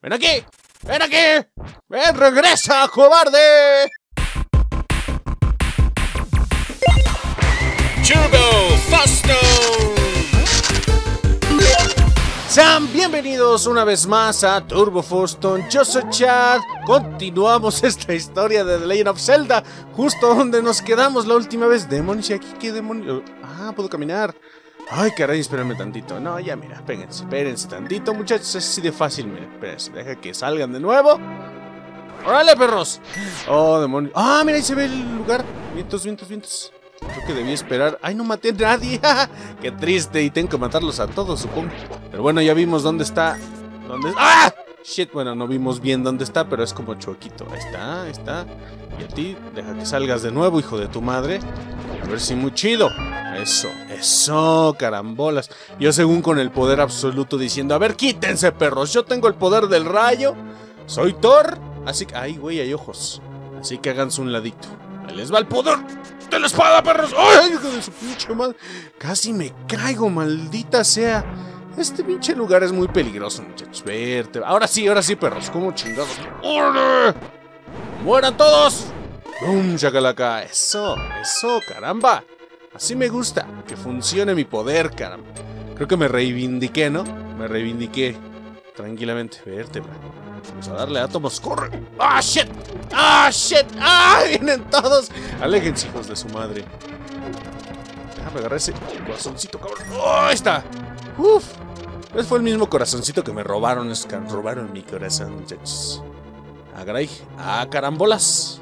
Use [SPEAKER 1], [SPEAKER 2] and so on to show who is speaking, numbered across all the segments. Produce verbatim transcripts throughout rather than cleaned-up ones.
[SPEAKER 1] ¡Ven aquí! ¡Ven aquí! ¡Ven, regresa, cobarde!
[SPEAKER 2] Turbo Fasto.
[SPEAKER 1] Sean bienvenidos una vez más a Turbo Foston. Yo soy Chad. Continuamos esta historia de The Legend of Zelda, justo donde nos quedamos la última vez. Demonios, ¿y aquí qué demonios? Ah, puedo caminar. Ay, caray, espérenme tantito. No, ya mira, espérense, espérense tantito, muchachos. Es así de fácil, miren, espérense, deja que salgan de nuevo. ¡Órale, perros! Oh, demonios. Ah, mira, ahí se ve el lugar. Vientos, vientos, vientos. Creo que debí esperar. ¡Ay, no maté a nadie! ¡Qué triste! Y tengo que matarlos a todos, supongo. Pero bueno, ya vimos dónde está. ¿Dónde está? ¡Ah! Shit, bueno, no vimos bien dónde está, pero es como chuequito. Ahí está, ahí está. Y a ti, deja que salgas de nuevo, hijo de tu madre. A ver si muy chido. Eso, eso, carambolas. Yo según con el poder absoluto diciendo: a ver, quítense, perros. Yo tengo el poder del rayo. Soy Thor. Así que, ay, güey, hay ojos. Así que háganse un ladito. Ahí les va el poder de la espada, perros. ¡Ay, hijo de su pinche madre! Casi me caigo, maldita sea. Este pinche lugar es muy peligroso, muchachos. Verte. Ahora sí, ahora sí, perros. ¿Cómo chingados? ¡Órale! ¡Mueran todos! ¡Bum, chacalaca! Eso, eso, caramba. Así me gusta, que funcione mi poder, caramba. Creo que me reivindiqué, ¿no? Me reivindiqué tranquilamente. Vértebra. Vamos a darle átomos. ¡Corre! ¡Ah, shit! ¡Ah, shit! ¡Ah! ¡Vienen todos! Aléjense, hijos de su madre. Déjame agarrar ese corazoncito, cabrón. ¡Oh, ahí está! ¡Uf! Pues fue el mismo corazoncito que me robaron. Es que robaron mi corazón, muchachos. Ah, caray. Ah, carambolas.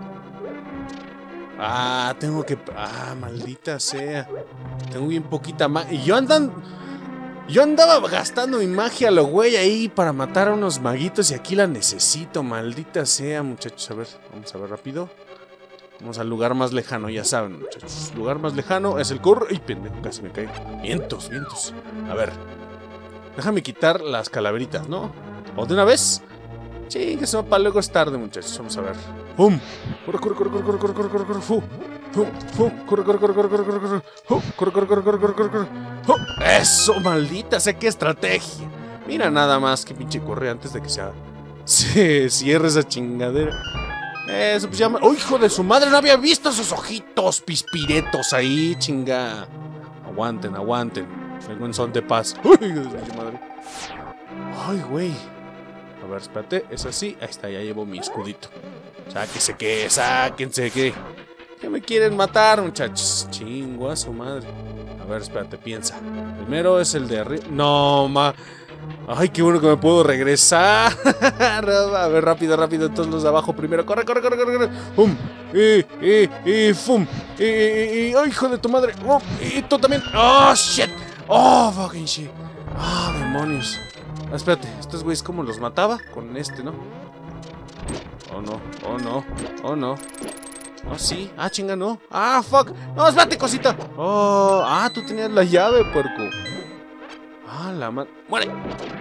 [SPEAKER 1] Ah, tengo que... Ah, maldita sea. Tengo bien poquita magia. Y yo andan... Yo andaba gastando mi magia a lo güey ahí para matar a unos maguitos y aquí la necesito, maldita sea, muchachos. A ver, vamos a ver rápido. Vamos al lugar más lejano, ya saben, muchachos. El lugar más lejano es el corro... ¡Ay, pendejo! Casi me caigo. Vientos, vientos. A ver. Déjame quitar las calaveritas, ¿no? ¿O de una vez? Sí, que eso para luego es tarde, muchachos. Vamos a ver. ¡Pum! ¡Corre, corre, corre, corre, corre, corre, corre, corre, corre! ¡Fu! ¡Fu! ¡Fu! ¡Corre, corre, corre, corre, corre, corre, corre! ¡Fu! ¡Corre, corre, corre, corre, corre, corre, corre! ¡Fu! ¡Eso, maldita! ¡Sé qué estrategia! Mira nada más que pinche corre antes de que se, se cierre esa chingadera. Eso, pues llama... ¡Oh, hijo de su madre! No había visto esos ojitos pispiretos ahí, chinga. Aguanten, aguanten. Vengo en son de paz. ¡Uy, hijo de su madre! ¡Ay, güey! A ver, espérate, es así. Ahí está, ya llevo mi escudito. Sáquense que, sáquense que. ¿Qué me quieren matar, muchachos? Chingo a su madre. A ver, espérate, piensa. Primero es el de arriba. No, ma. Ay, qué bueno que me puedo regresar. A ver, rápido, rápido. Todos los de abajo primero. Corre, corre, corre, corre, corre. ¡Pum! ¡Y, y, y, fum! ¡Y, y, y! ¡Ay, hijo de tu madre! ¡Oh! ¡Y tú también! ¡Oh, shit! ¡Oh, fucking shit! ¡Ah, demonios! Ah, espérate, estos güeyes cómo los mataba con este, ¿no? Oh no, oh no, oh no. Oh sí, ah chinga no. Ah fuck, no, espérate cosita. Oh, ah, tú tenías la llave, puerco. Ah, la madre. Muere.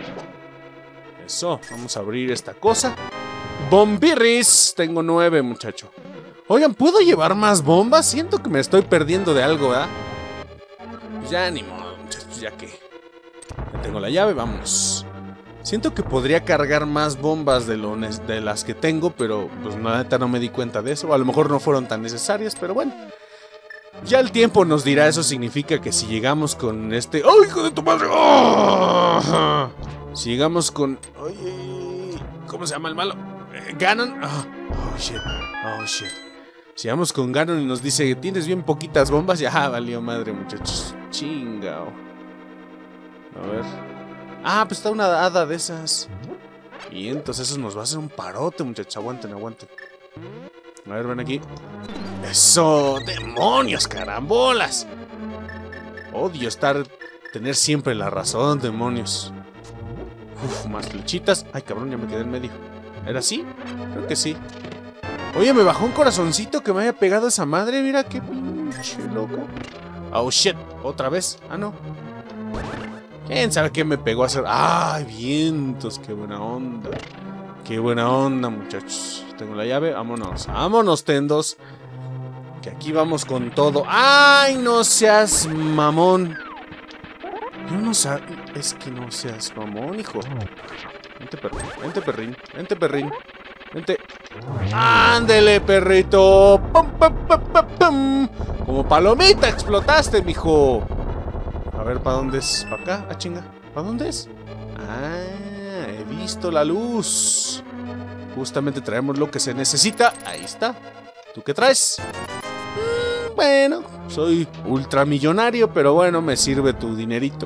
[SPEAKER 1] Eso, vamos a abrir esta cosa. Bombirris, tengo nueve, muchacho. Oigan, ¿puedo llevar más bombas? Siento que me estoy perdiendo de algo, ¿verdad? Pues ya ni modo, muchachos, ya que ya tengo la llave, vámonos. Siento que podría cargar más bombas de, lo de las que tengo, pero pues neta no me di cuenta de eso. A lo mejor no fueron tan necesarias, pero bueno. Ya el tiempo nos dirá. Eso significa que si llegamos con este... ¡Oh, hijo de tu madre! ¡Oh! Si llegamos con... Oye, ¿cómo se llama el malo? Eh, Ganon. Oh, oh, shit. Oh, shit. Si llegamos con Ganon y nos dice: tienes bien poquitas bombas, ya valió madre, muchachos. Chingao. A ver... Ah, pues está una hada de esas. Y entonces eso nos va a hacer un parote, muchachos. Aguanten, aguanten. A ver, ven aquí. ¡Eso! ¡Demonios, carambolas! Odio estar... Tener siempre la razón, demonios. Uf, más flechitas. Ay, cabrón, ya me quedé en medio. ¿Era así? Creo que sí. Oye, me bajó un corazoncito que me haya pegado esa madre. Mira qué pinche loco. Oh, shit. ¿Otra vez? Ah, no. ¿Quién sabe qué me pegó a hacer? ¡Ay, vientos! ¡Qué buena onda! ¡Qué buena onda, muchachos! Tengo la llave. ¡Vámonos! ¡Vámonos, tendos! Que aquí vamos con todo. ¡Ay, no seas mamón! Yo no sé... Es que no seas mamón, hijo. Vente, perrín. Vente, perrín. Vente, perrín. Vente. ¡Ándele, perrito! ¡Pum, pum, pum, pum, pum! Como palomita explotaste, mijo. A ver, ¿para dónde es? ¿Para acá? Ah, chinga. ¿Para dónde es? Ah, he visto la luz. Justamente traemos lo que se necesita. Ahí está. ¿Tú qué traes? Mm, bueno, soy ultramillonario, pero bueno, me sirve tu dinerito.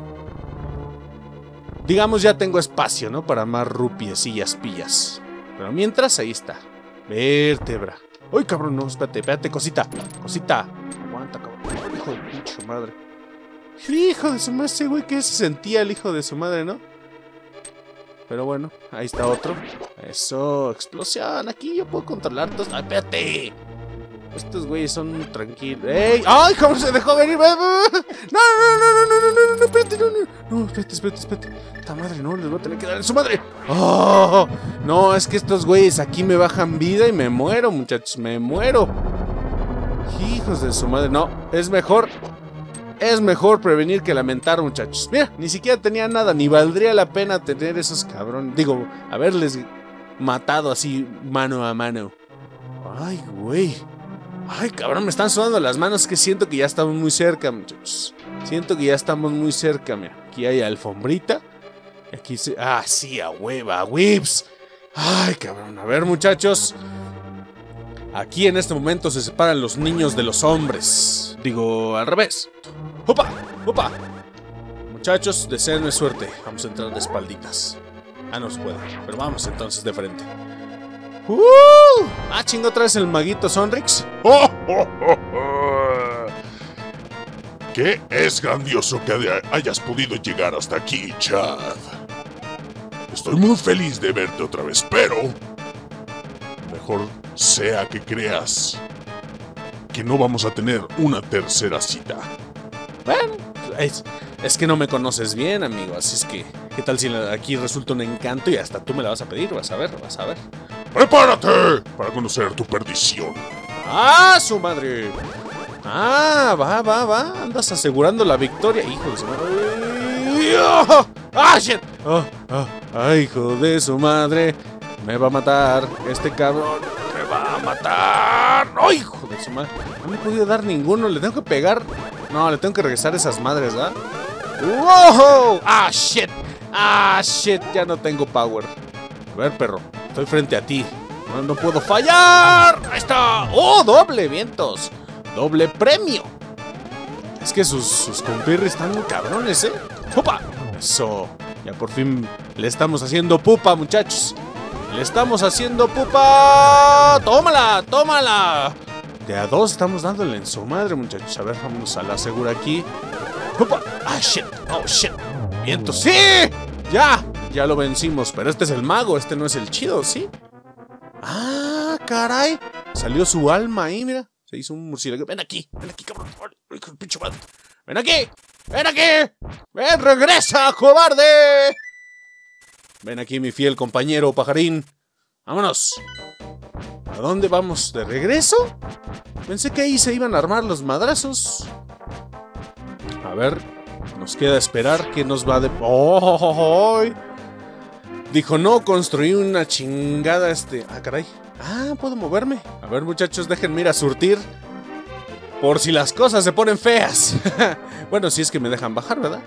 [SPEAKER 1] Digamos, ya tengo espacio, ¿no? Para más rupiecillas pillas. Pero mientras, ahí está. Vértebra. ¡Uy, cabrón! No, espérate, espérate, cosita. Cosita. Aguanta, cabrón. Hijo de pinche madre. Hijo de su madre, ese güey que se sentía el hijo de su madre, ¿no? Pero bueno, ahí está otro. Eso, explosión. Aquí yo puedo controlar todos. ¡Ay, espérate! Estos güeyes son tranquilos. ¡Ey! ¡Ay, cómo se dejó venir! ¡No, no, no, no, no, no, no, no! ¡Espérate, no, no! No, espérate, espérate, espérate. ¡Esta madre no! Les voy a tener que dar en su madre. ¡Oh! No, es que estos güeyes aquí me bajan vida y me muero, muchachos. Me muero. Hijos de su madre. No, es mejor. Es mejor prevenir que lamentar, muchachos. Mira, ni siquiera tenía nada. Ni valdría la pena tener esos cabrones. Digo, haberles matado así mano a mano. Ay, güey. Ay, cabrón, me están sudando las manos. Que siento que ya estamos muy cerca, muchachos. Siento que ya estamos muy cerca. Mira, aquí hay alfombrita. Aquí se... Ah, sí, a hueva, a whips. Ay, cabrón. A ver, muchachos. Aquí en este momento se separan los niños de los hombres. Digo, al revés. ¡Opa! ¡Opa! Muchachos, deseenme suerte. Vamos a entrar de espalditas. Ah, no se puede. Pero vamos entonces de frente. ¡Uh! Ah, chingo, otra vez el maguito Sonrix.
[SPEAKER 2] ¡Oh, oh, oh, oh! ¡Qué es grandioso que hayas podido llegar hasta aquí, Chad! Estoy muy feliz de verte otra vez, pero... mejor sea que creas que no vamos a tener una tercera cita.
[SPEAKER 1] Bueno, es, es que no me conoces bien, amigo. Así es que, ¿qué tal si aquí resulta un encanto y hasta tú me la vas a pedir? Vas a ver, vas a ver.
[SPEAKER 2] ¡Prepárate para conocer tu perdición!
[SPEAKER 1] ¡Ah, su madre! ¡Ah, va, va, va! Andas asegurando la victoria, hijo de su madre. ¡Oh! ¡Ah, shit! ¡Oh, oh! ¡Ay, hijo de su madre! Me va a matar este cabrón. Me va a matar. ¡Ay, hijo de su madre! No me he podido dar ninguno. Le tengo que pegar. No, le tengo que regresar esas madres, ¿verdad? ¡Wow! ¡Ah, shit! ¡Ah, shit! Ya no tengo power. A ver, perro. Estoy frente a ti. No, no puedo fallar. ¡Ahí está! ¡Oh, doble, vientos! ¡Doble premio! Es que sus, sus compirris están muy cabrones, ¿eh? ¡Pupa! Eso. Ya por fin le estamos haciendo pupa, muchachos. Le estamos haciendo pupa. ¡Tómala! ¡Tómala! De a dos estamos dándole en su madre, muchachos. A ver, vamos a la segura aquí. ¡Pupa! ¡Ah, shit! ¡Oh, shit! ¡Vientos! ¡Sí! ¡Ya! Ya lo vencimos. Pero este es el mago. Este no es el chido, ¿sí? ¡Ah, caray! Salió su alma ahí, mira. Se hizo un murciélago. ¡Ven aquí! ¡Ven aquí, cabrón! ¡Ay, pinche madre! ¡Ven aquí! ¡Ven aquí! ¡Ven, regresa, cobarde! Ven aquí, mi fiel compañero pajarín. ¡Vámonos! ¿A dónde vamos? ¿De regreso? Pensé que ahí se iban a armar los madrazos. A ver, nos queda esperar que nos va de... ¡Oh! oh, oh! Dijo, no, construí una chingada este... Ah, caray. Ah, puedo moverme. A ver, muchachos, déjenme ir a surtir. Por si las cosas se ponen feas. Bueno, si es que me dejan bajar, ¿verdad?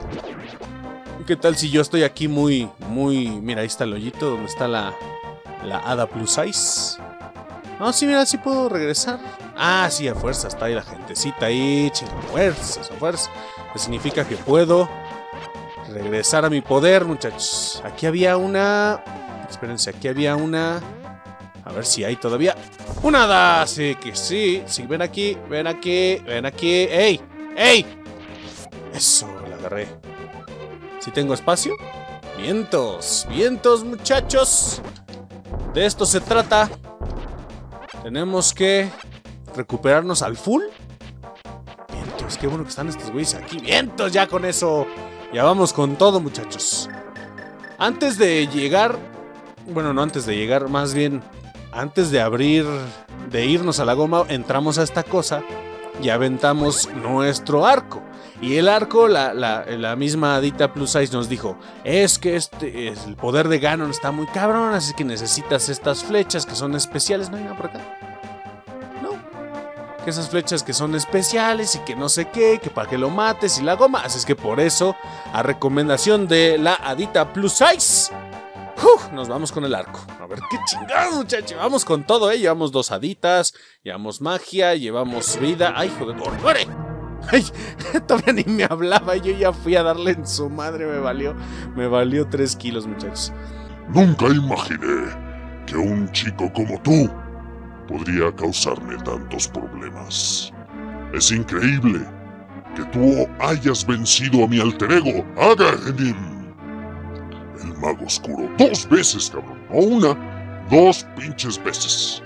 [SPEAKER 1] ¿Qué tal si yo estoy aquí muy, muy... Mira, ahí está el hoyito donde está la... La hada plus size. No, sí, mira, sí puedo regresar. Ah, sí, a fuerza, está ahí la gentecita ahí. Chinga, fuerzas, a fuerza. Que significa que puedo regresar a mi poder, muchachos. Aquí había una... Espérense, aquí había una... A ver si hay todavía una hada. Sí, que sí. Sí, ven aquí, ven aquí, ven aquí. ¡Ey! ¡Ey! Eso, la agarré. ¿Sí tengo espacio? Vientos, vientos, muchachos. De esto se trata. Tenemos que recuperarnos al full. Vientos, qué bueno que están estos güeyes aquí. Vientos, ya con eso. Ya vamos con todo, muchachos. Antes de llegar... Bueno, no antes de llegar, más bien... Antes de abrir... De irnos a la goma, entramos a esta cosa y aventamos nuestro arco. Y el arco, la, la, la misma Hadita Plus Size nos dijo, es que este es, el poder de Ganon está muy cabrón, así que necesitas estas flechas que son especiales. ¿No hay nada por acá? No. Que esas flechas que son especiales y que no sé qué, que para que lo mates y la goma. Así es que por eso, a recomendación de la Hadita Plus Size, uf, nos vamos con el arco. A ver qué chingados, muchachos. Vamos con todo, ¿eh? Llevamos dos haditas, llevamos magia, llevamos vida. ¡Ay, joder! ¡Muere! ¡Ay! Todavía ni me hablaba. Yo ya fui a darle en su madre. Me valió, me valió tres kilos, muchachos.
[SPEAKER 2] Nunca imaginé que un chico como tú podría causarme tantos problemas. Es increíble que tú hayas vencido a mi alter ego, Agahenim, el mago oscuro, dos veces, cabrón. No una, dos pinches veces.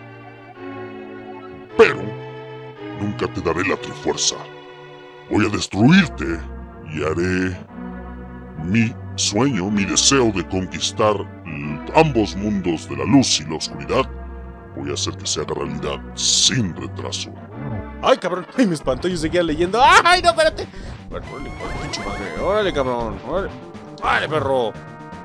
[SPEAKER 2] Pero nunca te daré la trifuerza. Voy a destruirte y haré mi sueño, mi deseo de conquistar ambos mundos de la luz y la oscuridad. Voy a hacer que se haga realidad sin retraso.
[SPEAKER 1] ¡Ay, cabrón! ¡Ay, me espantó! Yo seguía leyendo. ¡Ay, no, espérate! Órale, órale, órale, cabrón. Órale, órale, perro.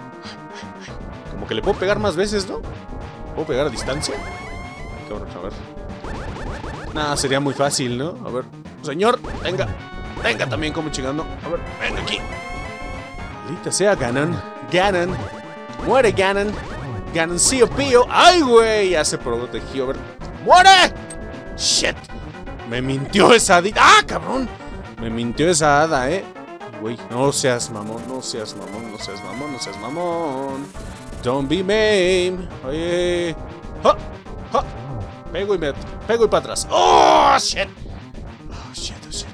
[SPEAKER 1] Como que le puedo pegar más veces, ¿no? ¿Puedo pegar a distancia? Cabrón, a ver. Nah, sería muy fácil, ¿no? A ver. Señor, venga. Venga también, como chingando. A ver, venga aquí. Maldita sea, Ganon. Ganon. Muere, Ganon. Ganoncillo pío. ¡Ay, güey! Ya se protegió. A ver. ¡Muere! ¡Shit! Me mintió esa hadita. ¡Ah, cabrón! Me mintió esa hada, ¿eh? Güey, no seas mamón, no seas mamón, no seas mamón, no seas mamón. Don't be mame. Oye. ¡Ja! ¡Ja! Pego y me... Pego y para atrás. ¡Oh, shit! ¡Oh, shit, oh, shit!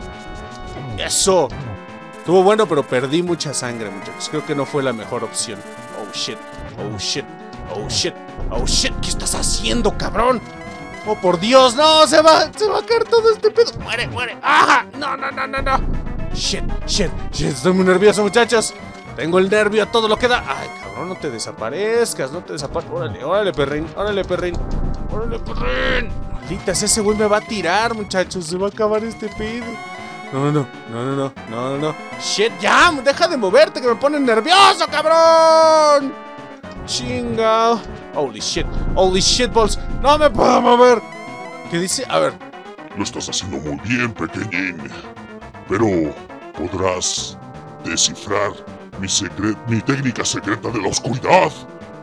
[SPEAKER 1] ¡Eso! Estuvo bueno, pero perdí mucha sangre, muchachos. Creo que no fue la mejor opción. ¡Oh, shit! ¡Oh, shit! ¡Oh, shit! ¡Oh, shit! ¿Qué estás haciendo, cabrón? ¡Oh, por Dios! ¡No! ¡Se va! ¡Se va a caer todo este pedo! ¡Muere, muere! ¡Ah! ¡No, no, no, no, no! ¡Shit! ¡Shit! ¡Shit! Estoy muy nervioso, muchachos. Tengo el nervio a todo lo que da. ¡Ay, cabrón! No te desaparezcas. No te desaparezcas. ¡Órale, órale, perrín! ¡Órale, perrín! ¡Órale, perrín! Malditas, ese güey me va a tirar, muchachos. Se va a acabar este pedo. No, no, no, no, no, no, no, no. ¡Shit! ¡Ya! ¡Deja de moverte que me pones nervioso, cabrón! ¡Chinga! ¡Holy shit! ¡Holy shit balls! ¡No me puedo mover! ¿Qué dice? A ver.
[SPEAKER 2] Lo estás haciendo muy bien, pequeñín. Pero podrás descifrar mi, secret mi técnica secreta de la oscuridad.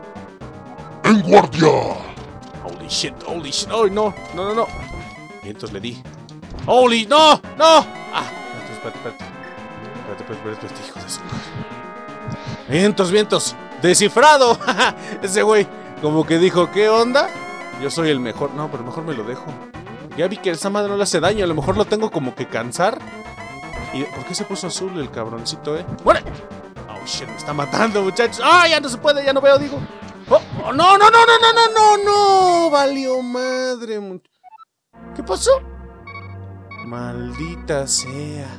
[SPEAKER 2] ¡En guardia!
[SPEAKER 1] ¡Holy shit! ¡Holy shit! ¡Oh, no! ¡No, no, no! Y entonces le di. ¡Holy! ¡No! ¡No! ¡Ah! Espérate, espérate, espérate. Espérate, espérate, espérate, hijo de su madre. ¡Vientos, vientos! ¡Descifrado! Ese güey como que dijo, ¿qué onda? Yo soy el mejor. No, pero mejor me lo dejo. Ya vi que esa madre no le hace daño. A lo mejor lo tengo como que cansar. ¿Y por qué se puso azul el cabroncito, eh? ¡Muere! ¡Oh, shit! Me está matando, muchachos. ¡Ah! Ya no se puede, ya no veo, digo. ¡Oh! Oh, no, no, no, no, no, no, no, no! Valió madre. ¿Qué pasó? Maldita sea.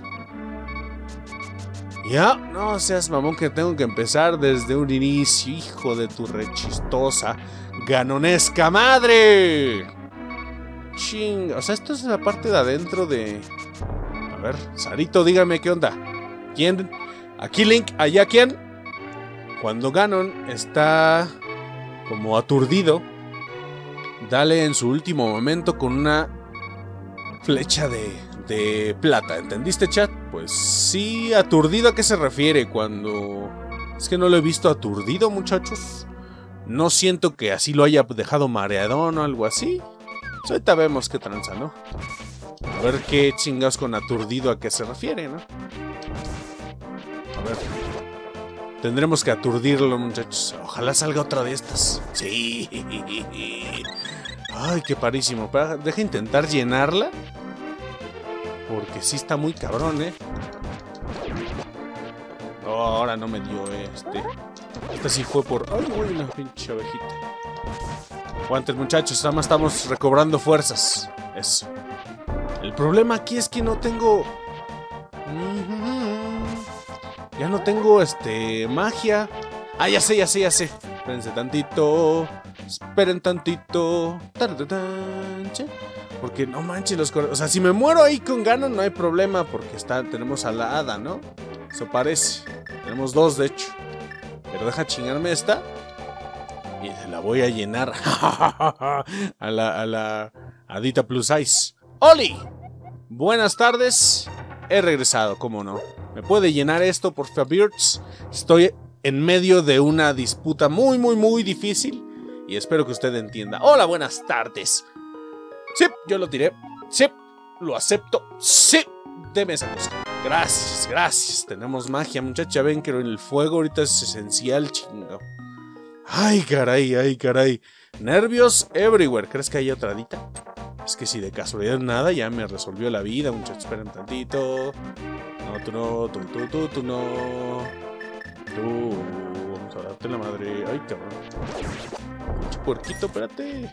[SPEAKER 1] Ya, no seas mamón que tengo que empezar desde un inicio, hijo de tu rechistosa, ganonesca madre. Ching, o sea, esto es la parte de adentro de... A ver, Sarito, dígame qué onda. ¿Quién? Aquí Link, allá quién. Cuando Ganon está como aturdido, dale en su último momento con una flecha de... de plata, ¿entendiste, chat? Pues sí, aturdido, ¿a qué se refiere? Cuando... Es que no lo he visto aturdido, muchachos. No siento que así lo haya dejado mareadón o algo así. Pues ahorita vemos qué tranza, ¿no? A ver qué chingados con aturdido a qué se refiere, ¿no? A ver. Tendremos que aturdirlo, muchachos. Ojalá salga otra de estas. Sí. Ay, qué parísimo. Deja intentar llenarla. Porque sí está muy cabrón, ¿eh? Oh, ahora no me dio este. Este sí fue por... Ay, güey, una pinche abejita. Aguanten, muchachos. Nada más estamos recobrando fuerzas. Eso. El problema aquí es que no tengo... Ya no tengo, este... magia. Ah, ya sé, ya sé, ya sé. Espérense tantito. Esperen tantito. Porque no manches los corredores. O sea, si me muero ahí con Ganon no hay problema. Porque está, tenemos a la hada, ¿no? Eso parece. Tenemos dos, de hecho. Pero deja chingarme esta. Y se la voy a llenar. a la, a la Hadita Plus Ice. ¡Oli! Buenas tardes. He regresado, ¿cómo no? ¿Me puede llenar esto, por favor? Estoy en medio de una disputa muy, muy, muy difícil. Y espero que usted entienda. Hola, buenas tardes. Sí, yo lo tiré. Sí, lo acepto. Sí, deme esa cosa. Gracias, gracias. Tenemos magia, muchacha. Ven que el fuego ahorita es esencial, chingo. Ay, caray, ay, caray. Nervios everywhere. ¿Crees que hay otra hadita? Es que si de casualidad nada, ya me resolvió la vida, muchachos. Esperen tantito. No, tú no, tú, tú, tú, tú no. Tú. Vamos a darte la madre. Ay, cabrón. Pinche puerquito, espérate.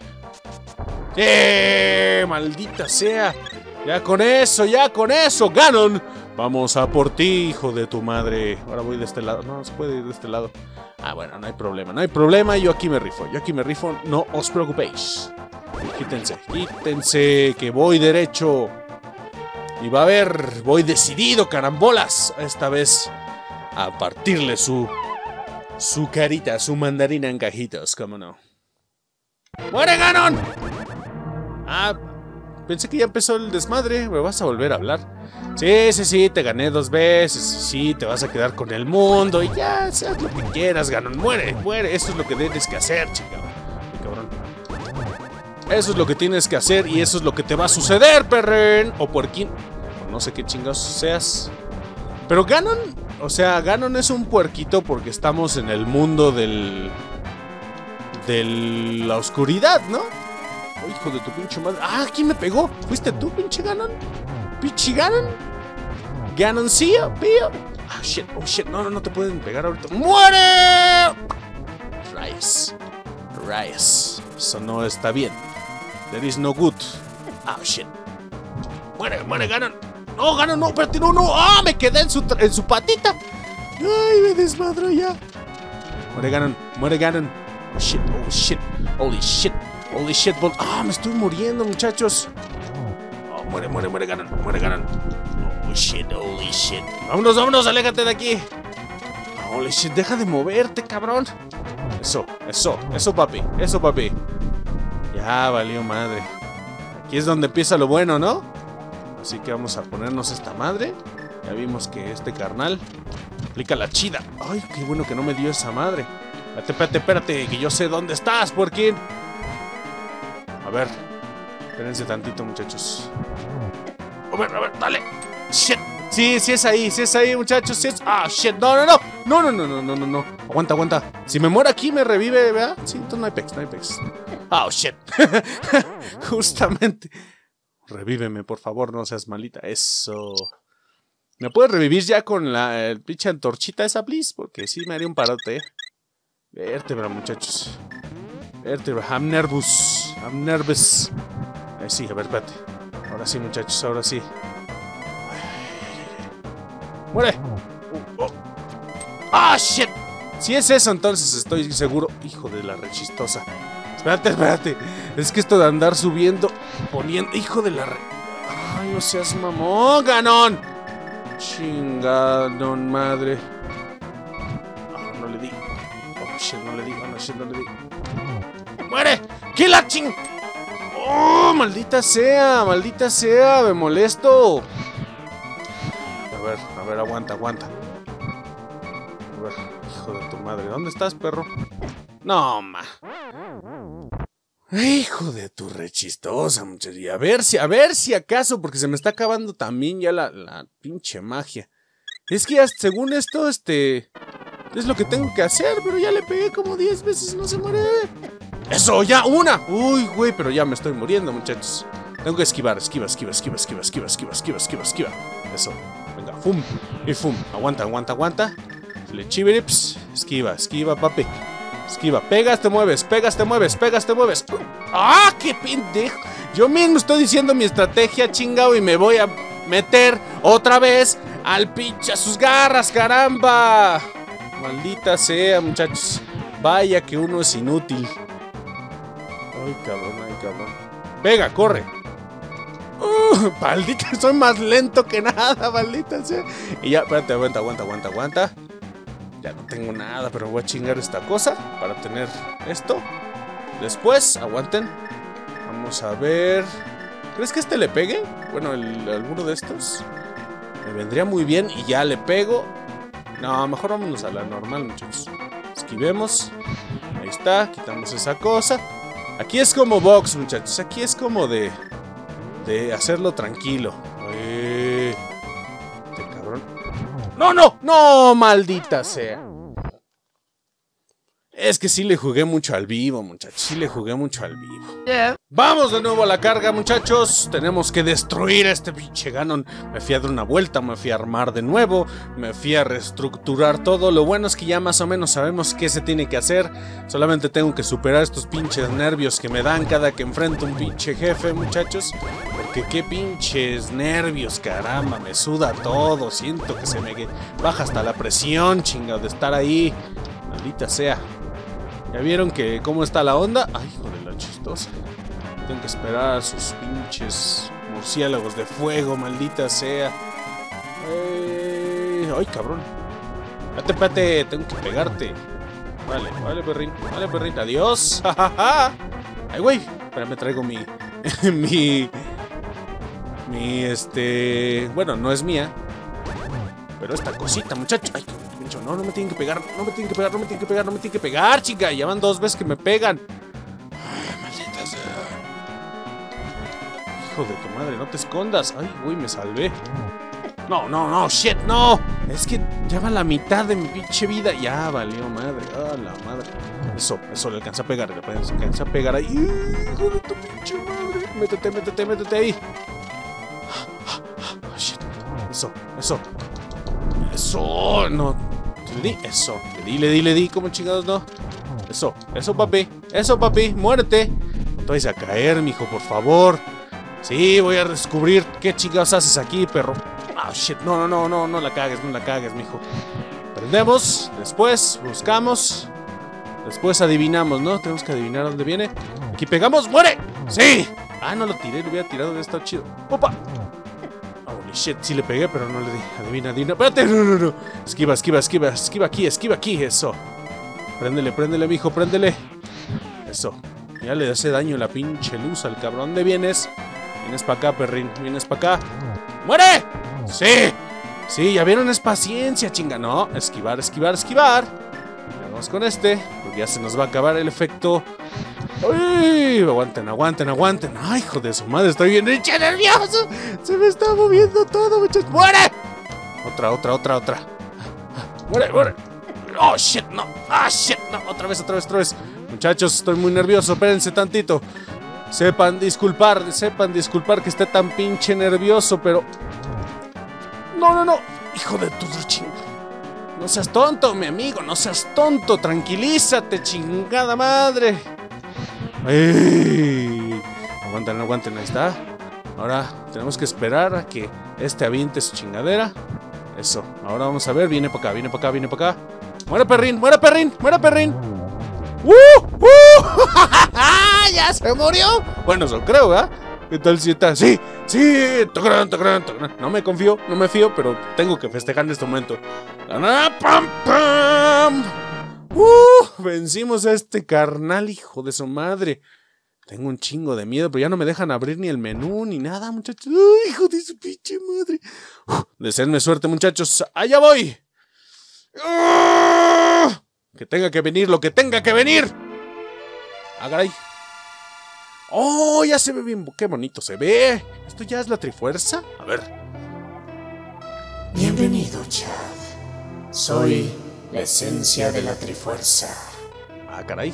[SPEAKER 1] ¡Eh! ¡Maldita sea! Ya con eso, ya con eso, Ganon. Vamos a por ti, hijo de tu madre. Ahora voy de este lado. No, se puede ir de este lado. Ah, bueno, no hay problema, no hay problema. Yo aquí me rifo, yo aquí me rifo. No os preocupéis. Quítense, quítense, que voy derecho. Y va a haber, voy decidido, carambolas. Esta vez a partirle su su carita, su mandarina en cajitos, cómo no. ¡Muere, Ganon! Ah, pensé que ya empezó el desmadre. Me vas a volver a hablar. Sí, sí, sí, te gané dos veces. Sí, te vas a quedar con el mundo. Y ya, haz lo que quieras, Ganon. Muere, muere. Eso es lo que tienes que hacer, chica. Ay, cabrón. Eso es lo que tienes que hacer y eso es lo que te va a suceder, perren. O puerquín. O no sé qué chingados seas. Pero Ganon, o sea, Ganon es un puerquito porque estamos en el mundo del... de la oscuridad, ¿no? Oh, hijo de tu pinche madre. Ah, ¿quién me pegó? ¿Fuiste tú, pinche Ganon? ¿Pinche Ganon? ¿Ganoncillo, pío? Ah, shit, oh shit, no, no, no te pueden pegar ahorita. ¡Muere! Rayos. Rayos. Eso no está bien. There is no good. Ah, shit. Muere, muere, Ganon. No, Ganon, no, espérate, no, no. Ah, me quedé en su, en su patita. Ay, me desmadro ya. Muere, Ganon, muere, Ganon. Oh, shit, oh, shit. Holy shit, holy shit. Ah, me estoy muriendo, muchachos. Oh, muere, muere, muere, Ganon, muere, Ganon. Oh, shit, holy shit. Vámonos, vámonos, aléjate de aquí. Holy shit, deja de moverte, cabrón. Eso, eso, eso, papi, eso, papi. Ya valió madre. Aquí es donde empieza lo bueno, ¿no? Así que vamos a ponernos esta madre. Ya vimos que este carnal aplica la chida. Ay, qué bueno que no me dio esa madre. Espérate, espérate, espérate, que yo sé dónde estás, puerquín. A ver, espérense tantito, muchachos. A ver, a ver, dale. Shit. Sí, sí es ahí, sí es ahí, muchachos, sí es... Ah, shit, no, no, no. No, no, no, no, no, no, no. Aguanta, aguanta. Si me muero aquí me revive, ¿verdad? Sí, entonces no hay pex, no hay pex. Oh, shit. Justamente. Revíveme, por favor, no seas malita. Eso. ¿Me puedes revivir ya con la el pinche antorchita esa, please? Porque sí me haría un parote, ¿eh? Vértebra, muchachos. Vértebra. I'm nervous. I'm nervous. Ahí sí, a ver, espérate. Ahora sí, muchachos, ahora sí. ¡Muere! Uh, oh. ¡Ah, shit! Si es eso, entonces estoy seguro. Hijo de la rechistosa. Espérate, espérate. Es que esto de andar subiendo, poniendo... Hijo de la re... Ay, no seas mamón, Ganon. Chingadón, madre. Oh, no le di. Oh, shit, no le di. Oh, no, shit, no le di. ¡Muere! ¡Qué la ching! ¡Oh, maldita sea! ¡Maldita sea! ¡Me molesto! A ver, a ver, aguanta, aguanta. A ver, hijo de tu madre. ¿Dónde estás, perro? No, ma. Hijo de tu rechistosa, muchacho. A ver si, a ver si acaso, porque se me está acabando también ya la, la pinche magia. Es que ya, según esto, este... es lo que tengo que hacer, pero ya le pegué como diez veces y no se muere. ¡Eso, ya! ¡Una! Uy, güey, pero ya me estoy muriendo, muchachos. Tengo que esquivar, esquiva, esquiva, esquiva, esquiva, esquiva, esquiva, esquiva, esquiva, esquiva. Eso. Venga, fum. Y fum. Aguanta, aguanta, aguanta. Le chivirips. Esquiva, esquiva, papi. Esquiva. Pegas, te mueves. Pegas, te mueves. Pegas, te mueves. ¡Ah, qué pendejo! Yo mismo estoy diciendo mi estrategia, chingado, y me voy a meter otra vez al pinche a sus garras, caramba. Maldita sea, muchachos. Vaya que uno es inútil. Ay, cabrón, ay, cabrón. Pega, corre. ¡Uh! Maldita, soy más lento que nada, maldita sea. Y ya, espérate, aguanta, aguanta, aguanta, aguanta. Ya no tengo nada, pero voy a chingar esta cosa para tener esto. Después, aguanten. Vamos a ver. ¿Crees que este le pegue? Bueno, el, alguno de estos me vendría muy bien y ya le pego. No, mejor vámonos a la normal, muchachos. Esquivemos. Ahí está, quitamos esa cosa. Aquí es como box, muchachos. Aquí es como de de hacerlo tranquilo. Eh, este cabrón. ¡No, no! ¡No, maldita sea! Es que sí le jugué mucho al vivo, muchachos. Sí le jugué mucho al vivo. Yeah. Vamos de nuevo a la carga, muchachos. Tenemos que destruir a este pinche Ganon. Me fui a dar una vuelta, me fui a armar de nuevo. Me fui a reestructurar todo. Lo bueno es que ya más o menos sabemos qué se tiene que hacer. Solamente tengo que superar estos pinches nervios que me dan cada que enfrento un pinche jefe, muchachos. Porque qué pinches nervios, caramba. Me suda todo. Siento que se me baja hasta la presión, chinga, de estar ahí. Maldita sea. ¿Ya vieron que cómo está la onda? Ay, joder, la chistosa. Tengo que esperar a sus pinches murciélagos de fuego, maldita sea. Eh... Ay, cabrón. Espérate, espérate, tengo que pegarte. Vale, vale, perrín, vale, perrín. Adiós. Ay, güey. Espérame, traigo mi... mi... Mi, este... Bueno, no es mía. Pero esta cosita, muchacho. Ay, no, no me tienen que pegar, no me tienen que pegar, no me tienen que pegar, no me tienen que pegar, chica. Ya van dos veces que me pegan. Ay, maldita sea. Hijo de tu madre, no te escondas. Ay, güey, me salvé. No, no, no, shit, no. Es que ya va la mitad de mi pinche vida. Ya valió madre, ah, la madre. Eso, eso, le alcanza a pegar, le alcanza a pegar ahí. Hijo de tu pinche madre. Métete, métete, métete ahí. Oh, shit. Eso, eso. Eso, no. Le di, eso, le di, le di, le di, como chingados no. Eso, eso papi, eso papi, muérete. No te vayas a caer, mijo, por favor. Sí, voy a descubrir qué chingados haces aquí, perro. Ah, oh, shit, no, no, no, no, no la cagues, no la cagues, mijo. Prendemos, después buscamos, después adivinamos, ¿no? Tenemos que adivinar dónde viene. Aquí pegamos, ¡muere! ¡Sí! Ah, no lo tiré, lo hubiera tirado, hubiera estado chido. ¡Opa! Shit, sí le pegué, pero no le di. Adivina, adivina. Espérate, no, no, no. Esquiva, esquiva, esquiva, esquiva aquí, esquiva aquí. Eso. Préndele, préndele, mijo, préndele. Eso. Ya le hace daño la pinche luz al cabrón. ¿Dónde vienes? Vienes para acá, perrín. Vienes para acá. ¡Muere! Sí. Sí, ya vieron, es paciencia, chinga. No, esquivar, esquivar, esquivar. Ya vamos con este, porque ya se nos va a acabar el efecto. ¡Uy! Aguanten, aguanten, aguanten. ¡Ay, hijo de su madre! Estoy bien hincha nervioso. Se me está moviendo todo, muchachos. ¡Muere! Otra, otra, otra, otra. ¡Muere, muere! ¡Oh, shit! ¡No! ¡Ah, shit! ¡No! Otra vez, otra vez, otra vez. Muchachos, estoy muy nervioso. Espérense tantito. Sepan disculpar, sepan disculpar que esté tan pinche nervioso, pero... ¡No, no, no! ¡Hijo de tu chingo! No seas tonto, mi amigo. No seas tonto. Tranquilízate, chingada madre. ¡Ay! Aguanten, aguanten, ahí está. Ahora tenemos que esperar a que este aviente su chingadera. Eso, ahora vamos a ver. Viene para acá, viene para acá, viene para acá. ¡Muere, perrín! ¡Muere, perrín! ¡Muere, perrín! ¡Uh! ¡Uh! ¡Ya se murió! Bueno, eso creo, ¿verdad? ¿Qué tal si está? ¡Sí! ¡Sí! ¡Tocran, tocran, tocran! No me confío, no me fío, pero tengo que festejar en este momento. ¡Pam, pam! ¡Uh! Vencimos a este carnal, hijo de su madre. Tengo un chingo de miedo, pero ya no me dejan abrir ni el menú ni nada, muchachos. ¡Ay, hijo de su pinche madre! Uh, deseenme suerte, muchachos. ¡Allá voy! ¡Uh! Que tenga que venir lo que tenga que venir. ¡Ah, caray! ¡Oh, ya se ve bien! ¡Qué bonito se ve! ¿Esto ya es la Trifuerza? A ver.
[SPEAKER 3] Bienvenido, Chad. Soy la esencia de la Trifuerza.
[SPEAKER 1] Ah, caray.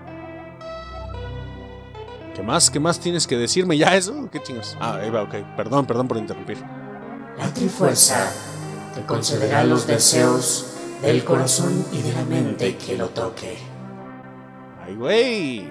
[SPEAKER 1] ¿Qué más? ¿Qué más tienes que decirme? ¿Ya eso? ¿Qué chingos? Ah, ahí va, ok. Perdón, perdón por interrumpir.
[SPEAKER 3] La Trifuerza te concederá los deseos del corazón y de la mente que lo toque.
[SPEAKER 1] ¡Ay, güey!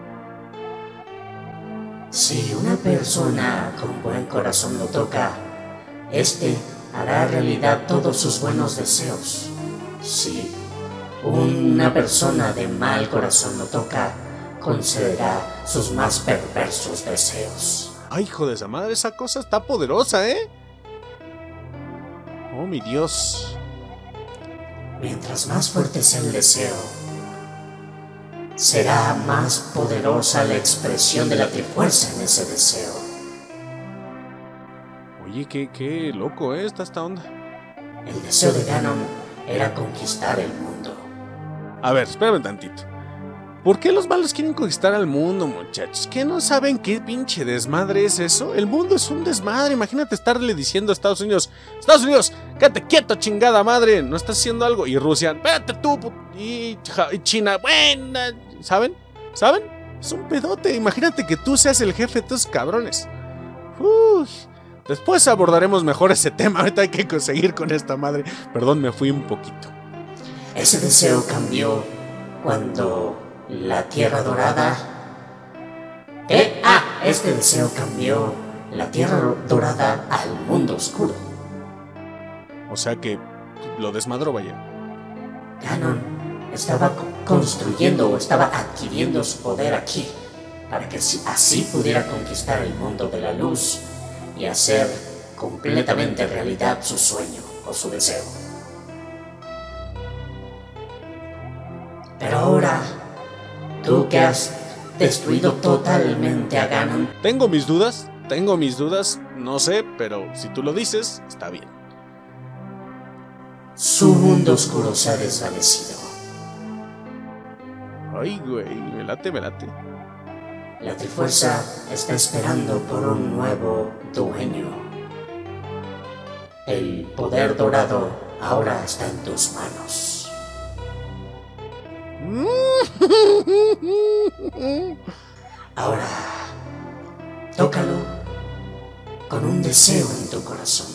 [SPEAKER 3] Si una persona con buen corazón lo toca, este hará realidad todos sus buenos deseos. Si una persona de mal corazón lo toca, concederá sus más perversos deseos.
[SPEAKER 1] Ay, hijo de esa madre, esa cosa está poderosa, ¿eh? Oh, mi Dios.
[SPEAKER 3] Mientras más fuerte sea el deseo, será más poderosa la expresión de la Trifuerza en ese deseo.
[SPEAKER 1] Oye, qué, qué loco, ¿eh? Está esta onda.
[SPEAKER 3] El deseo de Ganon era conquistar el mundo.
[SPEAKER 1] A ver, espérame tantito. ¿Por qué los malos quieren conquistar al mundo, muchachos? ¿Qué no saben qué pinche desmadre es eso? El mundo es un desmadre. Imagínate estarle diciendo a Estados Unidos: Estados Unidos, quédate quieto, chingada madre, no estás haciendo algo. Y Rusia: espérate tú. Y, y China: bueno, ¿saben? ¿Saben? Es un pedote. Imagínate que tú seas el jefe de estos cabrones. Uy. Después abordaremos mejor ese tema. Ahorita hay que conseguir con esta madre. Perdón, me fui un poquito.
[SPEAKER 3] Ese deseo cambió cuando la Tierra Dorada... ¿Eh? Ah, este deseo cambió la Tierra Dorada al mundo oscuro.
[SPEAKER 1] O sea que lo desmadró, vaya.
[SPEAKER 3] Ganon estaba construyendo o estaba adquiriendo su poder aquí, para que así pudiera conquistar el mundo de la luz y hacer completamente realidad su sueño o su deseo. Pero ahora, tú que has destruido totalmente a Ganon...
[SPEAKER 1] Tengo mis dudas, tengo mis dudas, no sé, pero si tú lo dices, está bien.
[SPEAKER 3] Su mundo oscuro se ha desvanecido.
[SPEAKER 1] Ay, güey, me late, me late.
[SPEAKER 3] La Trifuerza está esperando por un nuevo dueño. El poder dorado ahora está en tus manos. Ahora, tócalo con un deseo en tu corazón.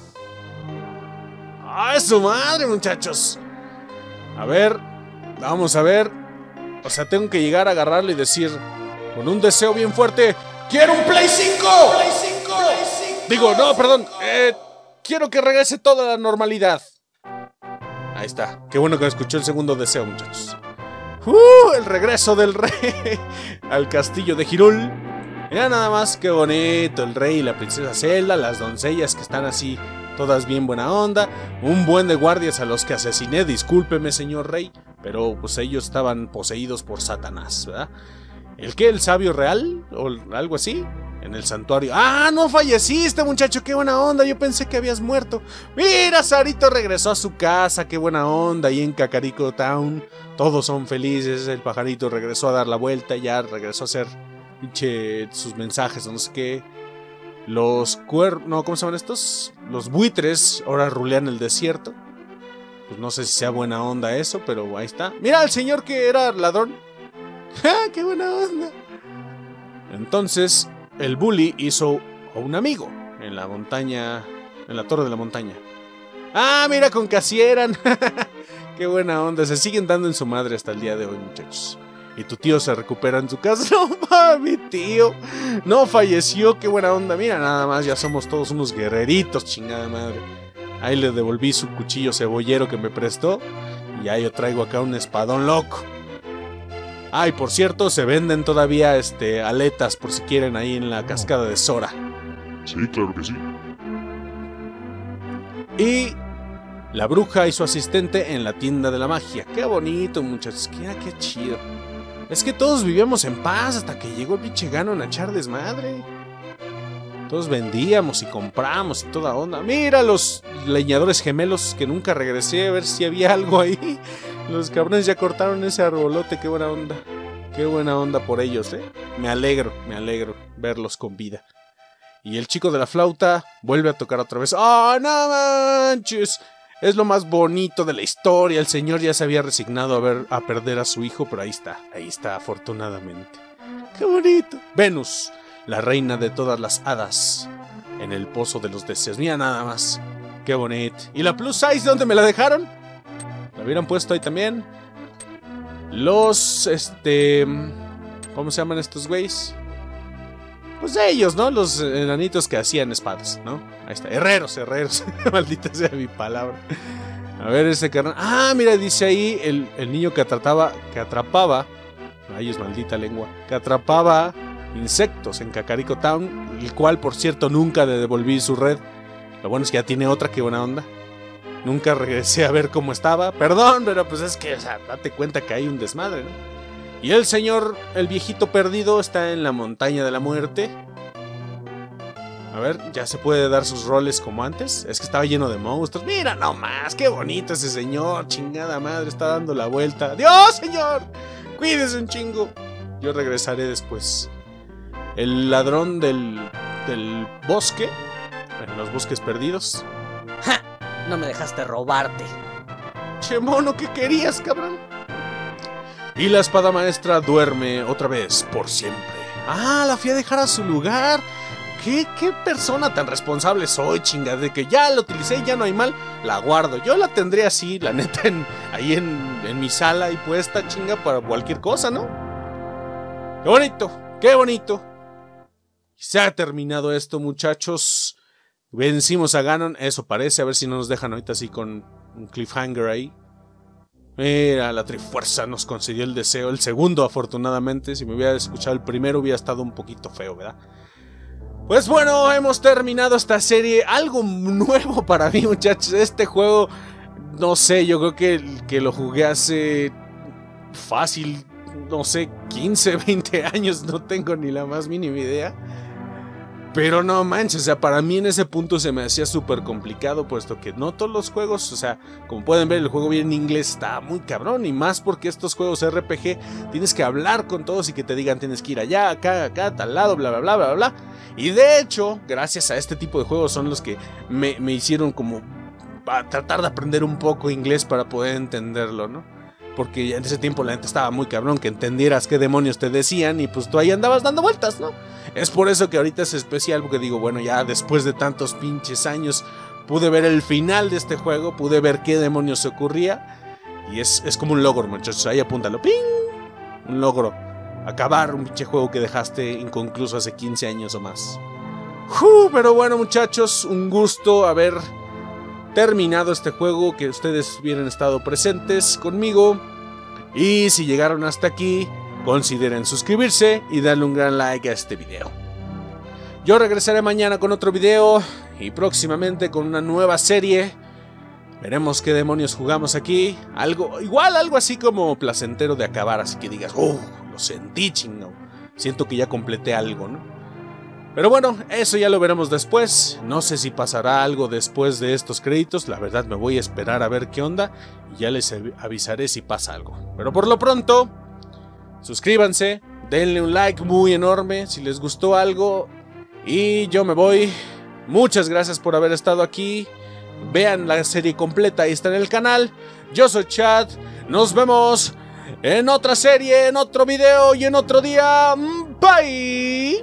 [SPEAKER 1] ¡Ah, es su madre, muchachos! A ver, vamos a ver. O sea, tengo que llegar a agarrarlo y decir, con un deseo bien fuerte: ¡quiero un Play cinco! ¡Play cinco! Play cinco. Digo, no, perdón. Eh, quiero que regrese toda la normalidad. Ahí está. Qué bueno que escuchó el segundo deseo, muchachos. ¡Uh! El regreso del rey al castillo de Hyrule. Mira nada más qué bonito. El rey y la princesa Zelda, las doncellas que están así, todas bien buena onda. Un buen de guardias a los que asesiné. Discúlpeme, señor rey, pero pues ellos estaban poseídos por Satanás, ¿verdad? ¿El qué? ¿El sabio real? ¿O algo así? En el santuario. ¡Ah, no falleciste, muchacho! ¡Qué buena onda! Yo pensé que habías muerto. ¡Mira, Sarito regresó a su casa! ¡Qué buena onda! Ahí en Kakariko Town todos son felices. El pajarito regresó a dar la vuelta. Ya regresó a hacer pinche sus mensajes, no sé qué. Los cuer... No, ¿cómo se llaman estos? Los buitres ahora rulean el desierto. Pues no sé si sea buena onda eso, pero ahí está. ¡Mira al señor que era ladrón! ¡Ja! ¡Qué buena onda! Entonces, el bully hizo a un amigo en la montaña, en la torre de la montaña. ¡Ah, mira con que así eran! ¡Qué buena onda! Se siguen dando en su madre hasta el día de hoy, muchachos. Y tu tío se recupera en su casa. ¡No, ma, mi tío! No falleció, qué buena onda. Mira, nada más, ya somos todos unos guerreritos, chingada madre. Ahí le devolví su cuchillo cebollero que me prestó. Y ahí yo traigo acá un espadón loco. Ah, y por cierto, se venden todavía este, aletas por si quieren ahí en la cascada de Sora.
[SPEAKER 2] Sí, claro que sí.
[SPEAKER 1] Y la bruja y su asistente en la tienda de la magia. Qué bonito, muchachos. Qué, qué chido. Es que todos vivíamos en paz hasta que llegó el pinche Ganon a echar desmadre. Todos vendíamos y compramos y toda onda. Mira los leñadores gemelos que nunca regresé a ver si había algo ahí. Los cabrones ya cortaron ese arbolote. Qué buena onda. Qué buena onda por ellos, eh. Me alegro, me alegro verlos con vida. Y el chico de la flauta vuelve a tocar otra vez. ¡Oh, no manches! Es lo más bonito de la historia. El señor ya se había resignado a, ver, a perder a su hijo, pero ahí está. Ahí está, afortunadamente. ¡Qué bonito! Venus, la reina de todas las hadas, en el pozo de los deseos. Mira nada más. ¡Qué bonito! ¿Y la plus size dónde me la dejaron? La hubieran puesto ahí también. Los, este... ¿cómo se llaman estos güeyes? Pues ellos, ¿no? Los enanitos que hacían espadas, ¿no? Ahí está. Herreros, herreros. Maldita sea mi palabra. A ver ese carnal. Ah, mira, dice ahí el, el niño que atrapaba... Que atrapaba... Ay, es maldita lengua. Que atrapaba insectos en Kakariko Town, el cual, por cierto, nunca le devolví su red. Lo bueno es que ya tiene otra, qué buena onda. Nunca regresé a ver cómo estaba. Perdón, pero pues es que, o sea, date cuenta que hay un desmadre, ¿no? Y el señor, el viejito perdido, está en la montaña de la muerte. A ver, ya se puede dar sus roles como antes. Es que estaba lleno de monstruos. Mira nomás, qué bonito ese señor. Chingada madre, está dando la vuelta. ¡Adiós, señor! Cuídese un chingo. Yo regresaré después. El ladrón del, del bosque. En los bosques perdidos.
[SPEAKER 4] ¡Ja! No me dejaste robarte.
[SPEAKER 1] Che mono, ¿qué querías, cabrón? Y la espada maestra duerme otra vez por siempre. Ah, la fui a dejar a su lugar. ¿Qué, qué persona tan responsable soy, chingada? De que ya la utilicé y ya no hay mal, la guardo. Yo la tendré así, la neta, en, ahí en, en mi sala y puesta, chinga, para cualquier cosa, ¿no? ¡Qué bonito! ¡Qué bonito! Se ha terminado esto, muchachos. Vencimos a Ganon, eso parece. A ver si no nos dejan ahorita así con un cliffhanger ahí. Mira, la Trifuerza nos concedió el deseo. El segundo, afortunadamente. Si me hubiera escuchado el primero, hubiera estado un poquito feo, ¿verdad? Pues bueno, hemos terminado esta serie. Algo nuevo para mí, muchachos. Este juego, no sé, yo creo que, que lo jugué hace fácil, no sé, quince, veinte años. No tengo ni la más mínima idea. Pero no manches, o sea, para mí en ese punto se me hacía súper complicado, puesto que no todos los juegos, o sea, como pueden ver, el juego viene en inglés, está muy cabrón, y más porque estos juegos R P G tienes que hablar con todos y que te digan tienes que ir allá, acá, acá, tal lado, bla, bla, bla, bla, bla. Y de hecho, gracias a este tipo de juegos son los que me, me hicieron como a tratar de aprender un poco inglés para poder entenderlo, ¿no? Porque ya en ese tiempo la gente estaba muy cabrón, que entendieras qué demonios te decían y pues tú ahí andabas dando vueltas, ¿no? Es por eso que ahorita es especial, porque digo, bueno, ya después de tantos pinches años pude ver el final de este juego, pude ver qué demonios se ocurría. Y es, es como un logro, muchachos, ahí apúntalo, ¡ping! Un logro, acabar un pinche juego que dejaste inconcluso hace quince años o más. ¡Uf! Pero bueno, muchachos, un gusto haber terminado este juego, que ustedes hubieran estado presentes conmigo. Y si llegaron hasta aquí, consideren suscribirse y darle un gran like a este video. Yo regresaré mañana con otro video y próximamente con una nueva serie. Veremos qué demonios jugamos aquí. Algo, igual algo así como placentero de acabar, así que digas, oh, lo sentí, chingo. Siento que ya completé algo, ¿no? Pero bueno, eso ya lo veremos después. No sé si pasará algo después de estos créditos. La verdad me voy a esperar a ver qué onda y ya les avisaré si pasa algo. Pero por lo pronto, suscríbanse, denle un like muy enorme si les gustó algo. Y yo me voy. Muchas gracias por haber estado aquí. Vean la serie completa, ahí está en el canal. Yo soy Chad. Nos vemos en otra serie, en otro video y en otro día. Bye.